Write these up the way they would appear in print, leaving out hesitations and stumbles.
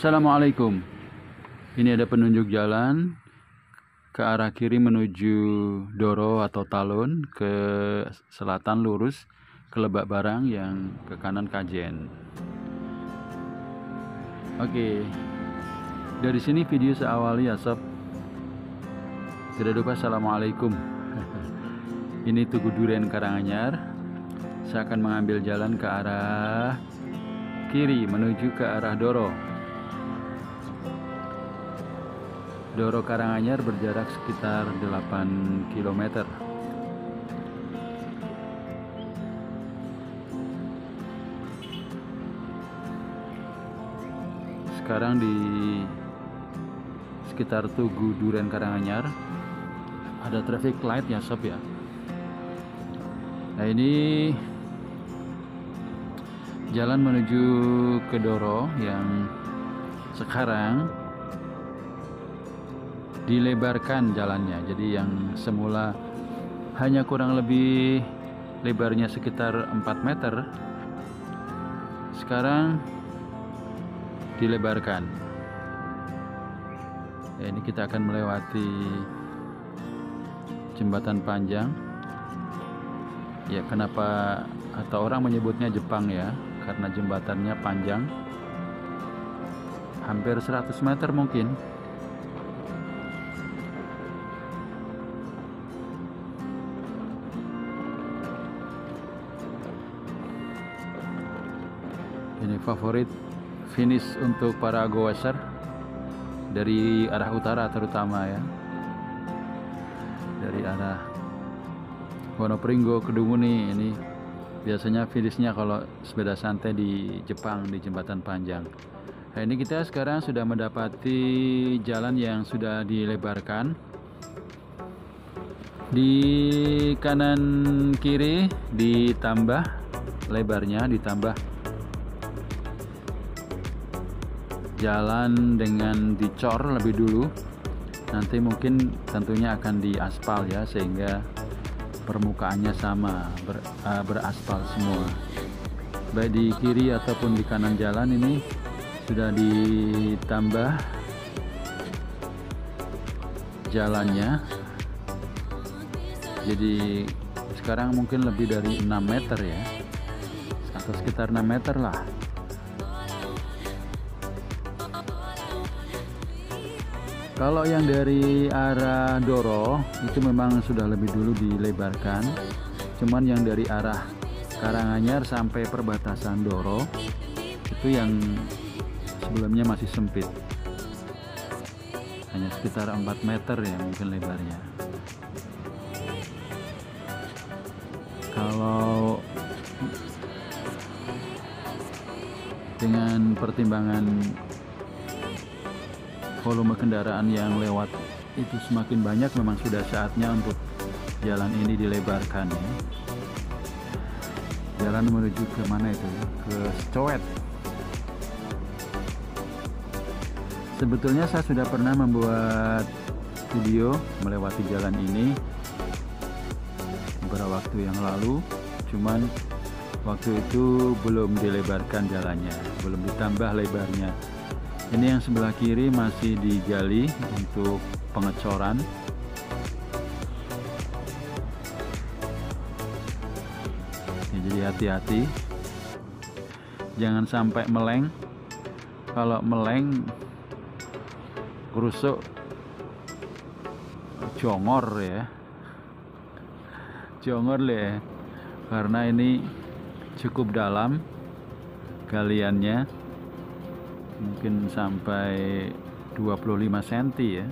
Assalamualaikum. Ini ada penunjuk jalan ke arah kiri menuju Doro atau Talun, ke selatan lurus ke Lebak Barang, yang ke kanan Kajen. Oke, dari sini video saya awali ya sob. Tidak lupa Assalamualaikum. Ini Tugu Duren Karanganyar. Saya akan mengambil jalan ke arah kiri menuju ke arah Doro. Doro Karanganyar berjarak sekitar 8 km. Sekarang di sekitar Tugu Duren Karanganyar ada traffic light ya sob ya. Nah, ini jalan menuju ke Doro yang sekarang dilebarkan jalannya. Jadi yang semula hanya kurang lebih lebarnya sekitar 4 meter, sekarang dilebarkan. Ya, ini kita akan melewati jembatan panjang. Ya, kenapa atau orang menyebutnya Jepang ya, karena jembatannya panjang, hampir 100 meter mungkin. Ini favorit finish untuk para goeser dari arah utara terutama ya, dari arah Wonopringgo, Kedunguni. Ini biasanya finishnya kalau sepeda santai di Jepang, di jembatan panjang. Nah, ini kita sekarang sudah mendapati jalan yang sudah dilebarkan. Di kanan kiri ditambah lebarnya, ditambah jalan dengan dicor lebih dulu. Nanti mungkin tentunya akan diaspal ya, sehingga permukaannya sama, beraspal semua. Baik di kiri ataupun di kanan jalan ini sudah ditambah jalannya. Jadi sekarang mungkin lebih dari 6 meter ya, atau sekitar 6 meter lah. Kalau yang dari arah Doro itu memang sudah lebih dulu dilebarkan. Cuman yang dari arah Karanganyar sampai perbatasan Doro itu yang sebelumnya masih sempit, hanya sekitar 4 meter ya mungkin lebarnya. Kalau dengan pertimbangan volume kendaraan yang lewat itu semakin banyak, memang sudah saatnya untuk jalan ini dilebarkan ya. Jalan menuju ke mana itu? Ke Coet. Sebetulnya saya sudah pernah membuat video melewati jalan ini beberapa waktu yang lalu, cuman waktu itu belum dilebarkan jalannya, belum ditambah lebarnya. Ini yang sebelah kiri masih digali untuk pengecoran. Ya, jadi hati-hati, jangan sampai meleng. Kalau meleng kerusuk jongor ya, jongor ya, karena ini cukup dalam galiannya, mungkin sampai 25 cm ya.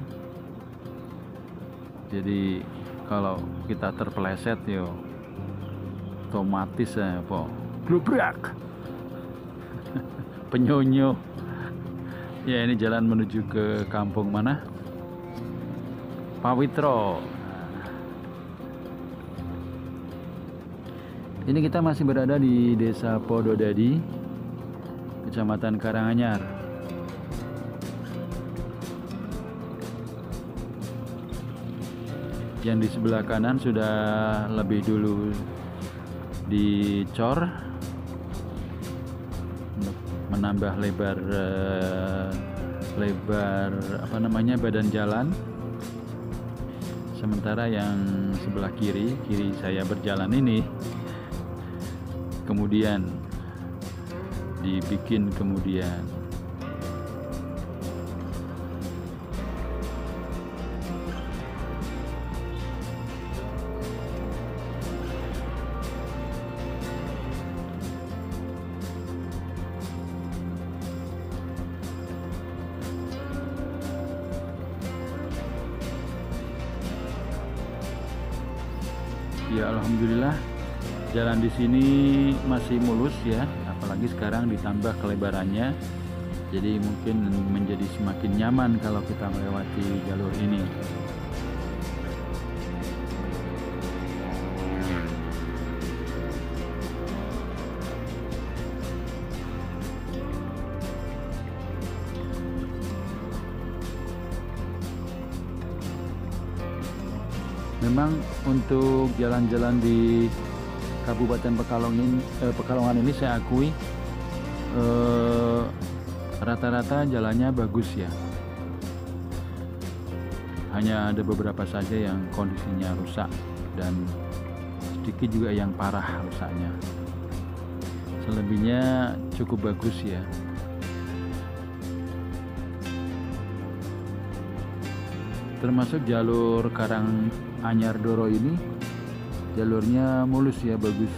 Jadi kalau kita terpeleset yo otomatis ya po glubrak penyonyo ya. Ini jalan menuju ke kampung mana? Pawitro. Ini kita masih berada di Desa Pododadi, Kecamatan Karanganyar. Yang di sebelah kanan sudah lebih dulu dicor menambah lebar badan jalan. Sementara yang sebelah kiri saya berjalan ini kemudian dibikin kemudian. Ya, alhamdulillah jalan di sini masih mulus ya, apalagi sekarang ditambah kelebarannya, jadi mungkin menjadi semakin nyaman kalau kita melewati jalur ini. Memang untuk jalan-jalan di Kabupaten Pekalongan ini saya akui rata-rata jalannya bagus ya. Hanya ada beberapa saja yang kondisinya rusak dan sedikit juga yang parah rusaknya. Selebihnya cukup bagus ya. Termasuk jalur Karanganyar Doro ini jalurnya mulus ya, bagus.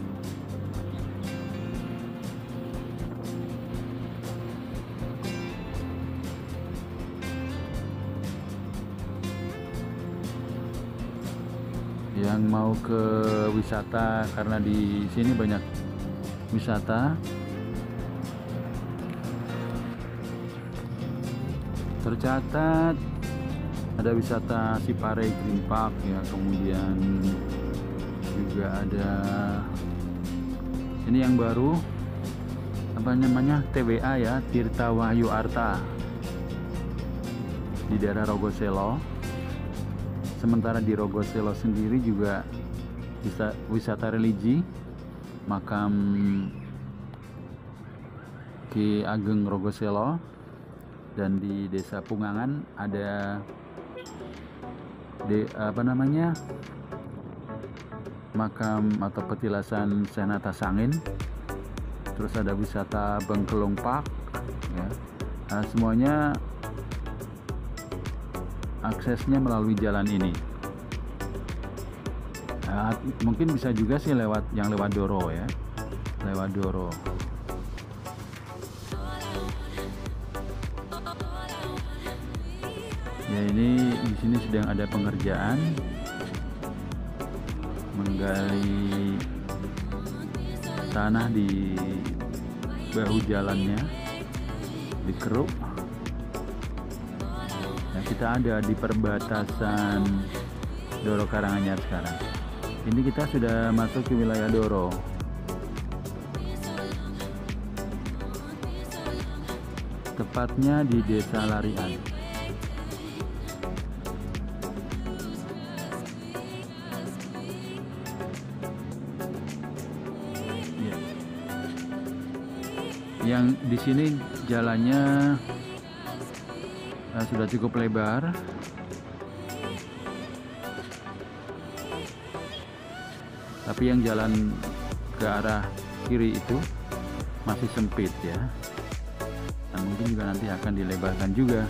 Yang mau ke wisata, karena di sini banyak wisata, tercatat ada wisata Sipare Green Park ya, kemudian juga ada ini yang baru apa namanya, TWA ya, Tirta Wahyu Arta di daerah Rogoselo. Sementara di Rogoselo sendiri juga bisa wisata religi, makam Ki Ageng Rogoselo, dan di Desa Pungangan ada makam atau petilasan Senata Sangin. Terus ada wisata Bengkelong Park ya. Nah, semuanya aksesnya melalui jalan ini. Nah, mungkin bisa juga sih lewat Doro ya, lewat Doro. Ya, ini di sini sedang ada pengerjaan menggali tanah di bahu jalannya, dikeruk. Nah, kita ada di perbatasan Doro Karanganyar sekarang. Ini kita sudah masuk ke wilayah Doro. Tepatnya di Desa Larian. Yang di sini jalannya sudah cukup lebar, tapi yang jalan ke arah kiri itu masih sempit ya. Nah, mungkin juga nanti akan dilebarkan juga.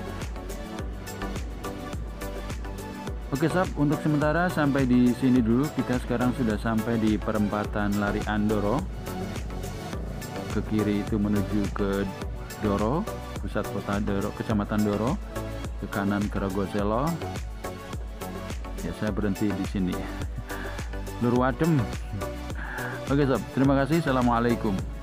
Oke sob, untuk sementara sampai di sini dulu. Kita sekarang sudah sampai di perempatan Larian Doro. Ke kiri itu menuju ke Doro, pusat kota Doro, kecamatan Doro. Ke kanan ke Rogoselo. Ya, saya berhenti di sini. Lurwadem. Oke sob, terima kasih. Assalamualaikum.